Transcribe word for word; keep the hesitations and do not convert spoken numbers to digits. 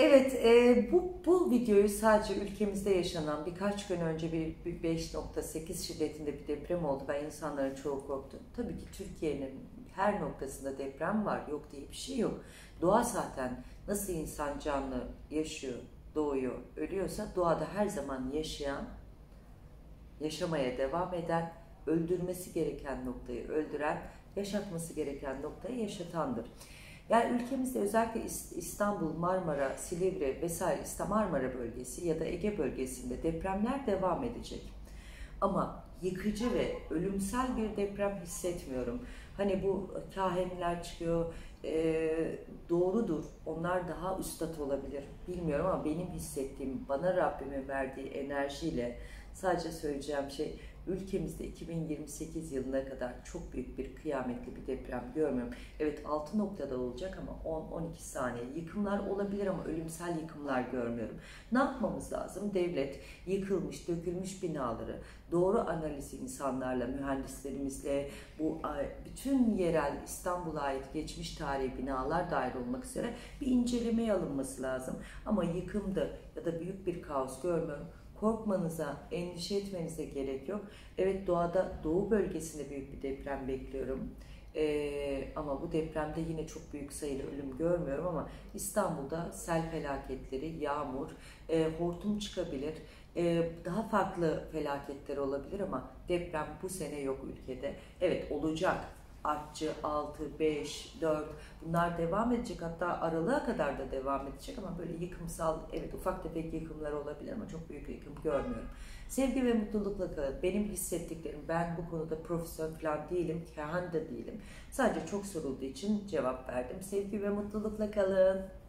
Evet, e, bu, bu videoyu sadece ülkemizde yaşanan birkaç gün önce bir, bir beş nokta sekiz şiddetinde bir deprem oldu. Ben insanların çoğu korktu. Tabii ki Türkiye'nin her noktasında deprem var, yok diye bir şey yok. Doğa zaten nasıl insan canlı yaşıyor, doğuyor, ölüyorsa doğada her zaman yaşayan, yaşamaya devam eden, öldürmesi gereken noktayı öldüren, yaşatması gereken noktayı yaşatandır. Yani ülkemizde özellikle İstanbul, Marmara, Silivri vesaire Marmara bölgesi ya da Ege bölgesinde depremler devam edecek. Ama yıkıcı ve ölümsel bir deprem hissetmiyorum. Hani bu kahinler çıkıyor, e, doğrudur, onlar daha üstad olabilir bilmiyorum ama benim hissettiğim, bana Rabbimin verdiği enerjiyle sadece söyleyeceğim şey, ülkemizde iki bin yirmi sekiz yılına kadar çok büyük bir kıyametli bir deprem görmüyorum. Evet, altı noktada olacak ama on on iki saniye yıkımlar olabilir ama ölümsel yıkımlar görmüyorum. Ne yapmamız lazım? Devlet yıkılmış, dökülmüş binaları doğru analiz insanlarla, mühendislerimizle, bu bütün yerel İstanbul'a ait geçmiş tarihi binalar dahil olmak üzere bir incelemeye alınması lazım. Ama yıkımda ya da büyük bir kaos görmüyorum. Korkmanıza, endişe etmenize gerek yok. Evet, doğada, doğu bölgesinde büyük bir deprem bekliyorum. Ee, ama bu depremde yine çok büyük sayıda ölüm görmüyorum ama İstanbul'da sel felaketleri, yağmur, e, hortum çıkabilir. E, daha farklı felaketler olabilir ama deprem bu sene yok ülkede. Evet, olacak. Artçı altı, beş, dört bunlar devam edecek, hatta aralığa kadar da devam edecek ama böyle yıkımsal, evet ufak tefek yıkımlar olabilir ama çok büyük yıkım görmüyorum. Sevgi ve mutlulukla kalın. Benim hissettiklerim, ben bu konuda profesör falan değilim, kehan da değilim. Sadece çok sorulduğu için cevap verdim. Sevgi ve mutlulukla kalın.